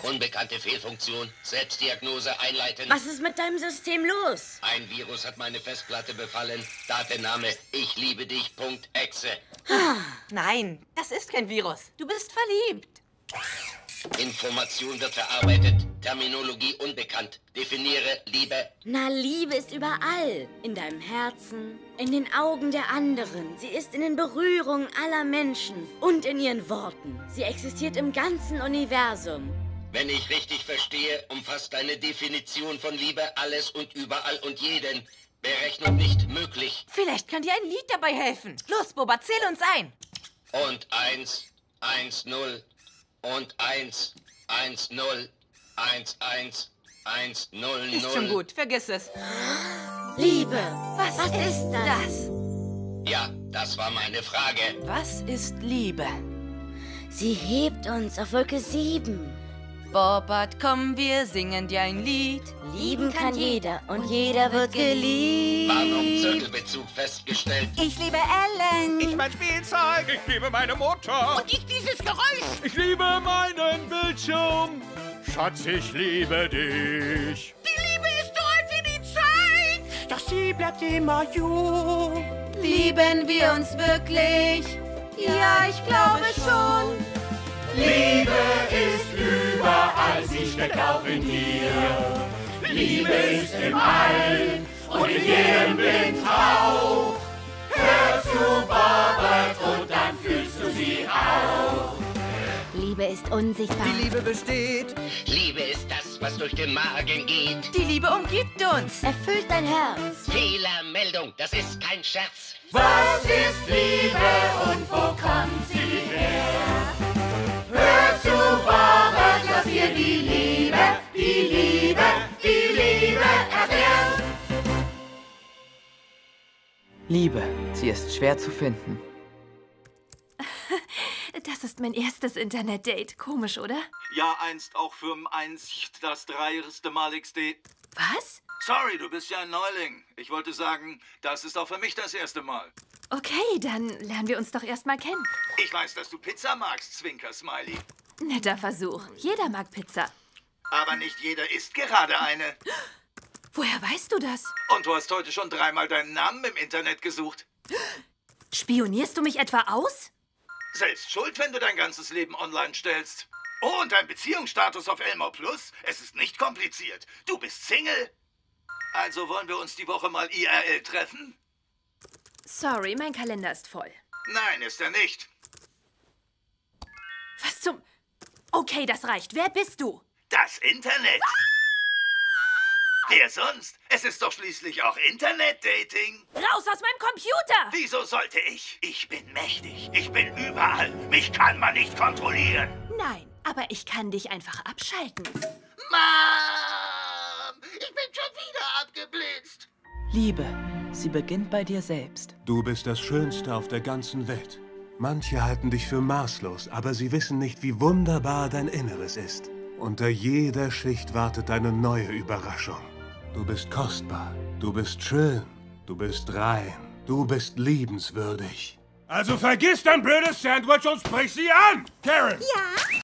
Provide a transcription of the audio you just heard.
Unbekannte Fehlfunktion. Selbstdiagnose einleiten. Was ist mit deinem System los? Ein Virus hat meine Festplatte befallen. Datenname ich liebe dich.exe. Nein, das ist kein Virus. Du bist verliebt. Information wird verarbeitet. Terminologie unbekannt. Definiere Liebe. Na, Liebe ist überall. In deinem Herzen, in den Augen der anderen. Sie ist in den Berührungen aller Menschen und in ihren Worten. Sie existiert im ganzen Universum. Wenn ich richtig verstehe, umfasst deine Definition von Liebe alles und überall und jeden. Berechnung nicht möglich. Vielleicht kann dir ein Lied dabei helfen. Los, Boba, zähl uns ein. Und 1, 1, 0. Und 1, 1, 0, 1, 1, 1, 0, 0. Ist schon gut, vergiss es. Liebe. Was ist das? Ja, das war meine Frage. Was ist Liebe? Sie hebt uns auf Wolke 7. Bobbert, komm, wir singen dir ein Lied. Lieben kann jeder und jeder wird geliebt. Warnung, Zirkelbezug festgestellt. Ich liebe Ellen. Ich mein Spielzeug. Ich liebe meine Mutter. Und ich dieses Geräusch. Ich liebe meinen Bildschirm. Schatz, ich liebe dich. Die Liebe ist so alt wie die Zeit. Doch sie bleibt immer jung. Lieben wir uns wirklich? Ja, ich glaube schon. Liebe ist überall, sie steckt auch in dir. Liebe ist im All und in jedem Windhauch. Hör zu, Bobbert, und dann fühlst du sie auch. Liebe ist unsichtbar. Die Liebe besteht. Liebe ist das, was durch den Magen geht. Die Liebe umgibt uns. Erfüllt dein Herz. Fehlermeldung, das ist kein Scherz. Was ist Liebe und wo kommt sie her? Hör zu, Bobbert, dass wir die Liebe erklären. Liebe, sie ist schwer zu finden. Das ist mein erstes Internet-Date. Komisch, oder? Ja, einst auch für das 3. Mal XD. Was? Sorry, du bist ja ein Neuling. Ich wollte sagen, das ist auch für mich das erste Mal. Okay, dann lernen wir uns doch erst mal kennen. Ich weiß, dass du Pizza magst, Zwinker-Smiley. Netter Versuch. Jeder mag Pizza. Aber nicht jeder isst gerade eine. Woher weißt du das? Und du hast heute schon 3-mal deinen Namen im Internet gesucht. Spionierst du mich etwa aus? Selbst schuld, wenn du dein ganzes Leben online stellst. Oh, und dein Beziehungsstatus auf Elmo Plus? Es ist nicht kompliziert. Du bist Single. Also wollen wir uns die Woche mal IRL treffen? Sorry, mein Kalender ist voll. Nein, ist er nicht. Was zum... Okay, das reicht. Wer bist du? Das Internet. Wer sonst? Es ist doch schließlich auch Internet-Dating. Raus aus meinem Computer! Wieso sollte ich? Ich bin mächtig. Ich bin überall. Mich kann man nicht kontrollieren. Nein, aber ich kann dich einfach abschalten. Mom, ich bin schon wieder abgeblitzt. Liebe, sie beginnt bei dir selbst. Du bist das Schönste auf der ganzen Welt. Manche halten dich für maßlos, aber sie wissen nicht, wie wunderbar dein Inneres ist. Unter jeder Schicht wartet eine neue Überraschung. Du bist kostbar, du bist schön, du bist rein, du bist liebenswürdig. Also vergiss dein blödes Sandwich und sprich sie an, Karen. Ja?